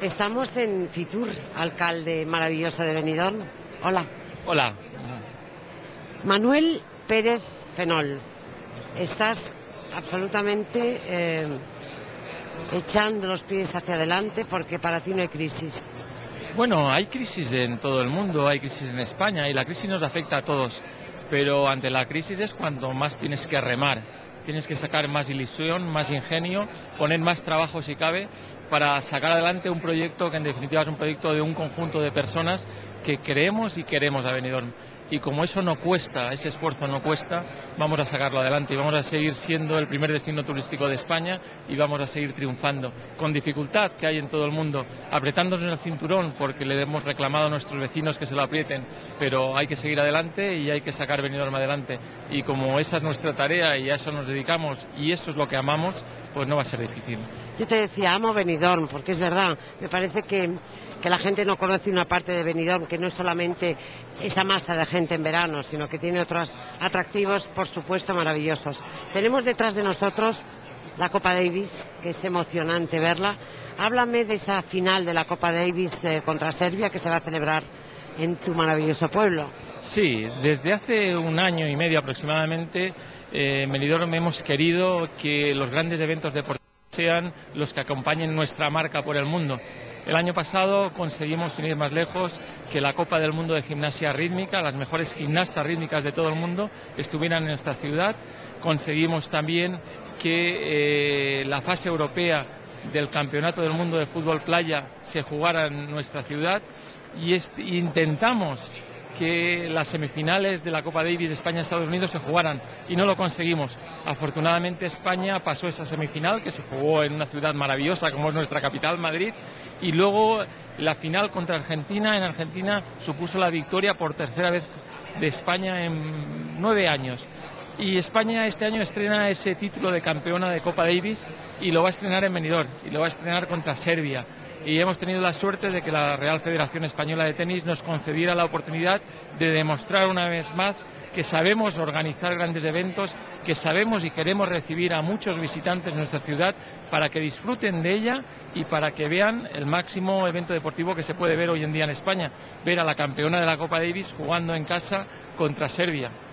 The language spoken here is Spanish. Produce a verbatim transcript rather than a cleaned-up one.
Estamos en Fitur, alcalde maravilloso de Benidorm. Hola. Hola. Manuel Pérez Fenol, estás absolutamente eh, echando los pies hacia adelante porque para ti no hay crisis. Bueno, hay crisis en todo el mundo, hay crisis en España y la crisis nos afecta a todos, pero ante la crisis es cuando más tienes que remar, tienes que sacar más ilusión, más ingenio, poner más trabajo si cabe para sacar adelante un proyecto que en definitiva es un proyecto de un conjunto de personas que creemos y queremos a Benidorm. Y como eso no cuesta, ese esfuerzo no cuesta, vamos a sacarlo adelante y vamos a seguir siendo el primer destino turístico de España y vamos a seguir triunfando, con dificultad que hay en todo el mundo, apretándonos en el cinturón porque le hemos reclamado a nuestros vecinos que se lo aprieten, pero hay que seguir adelante y hay que sacar Benidorm adelante. Y como esa es nuestra tarea y a eso nos dedicamos y eso es lo que amamos, pues no va a ser difícil. Yo te decía, amo Benidorm, porque es verdad, me parece que, que la gente no conoce una parte de Benidorm, que no es solamente esa masa de gente en verano, sino que tiene otros atractivos, por supuesto, maravillosos. Tenemos detrás de nosotros la Copa Davis, que es emocionante verla. Háblame de esa final de la Copa Davis eh, contra Serbia, que se va a celebrar en tu maravilloso pueblo. Sí, desde hace un año y medio aproximadamente, eh, en Benidorm hemos querido que los grandes eventos deportivos sean los que acompañen nuestra marca por el mundo. El año pasado conseguimos, sin ir más lejos, que la Copa del Mundo de Gimnasia Rítmica, las mejores gimnastas rítmicas de todo el mundo, estuvieran en nuestra ciudad. Conseguimos también que eh, la fase europea del Campeonato del Mundo de Fútbol Playa se jugara en nuestra ciudad y intentamos que las semifinales de la Copa Davis de España-Estados Unidos se jugaran y no lo conseguimos. Afortunadamente España pasó esa semifinal que se jugó en una ciudad maravillosa como es nuestra capital, Madrid, y luego la final contra Argentina en Argentina supuso la victoria por tercera vez de España en nueve años. Y España este año estrena ese título de campeona de Copa Davis y lo va a estrenar en Benidorm y lo va a estrenar contra Serbia. Y hemos tenido la suerte de que la Real Federación Española de Tenis nos concediera la oportunidad de demostrar una vez más que sabemos organizar grandes eventos, que sabemos y queremos recibir a muchos visitantes en nuestra ciudad para que disfruten de ella y para que vean el máximo evento deportivo que se puede ver hoy en día en España, ver a la campeona de la Copa Davis jugando en casa contra Serbia.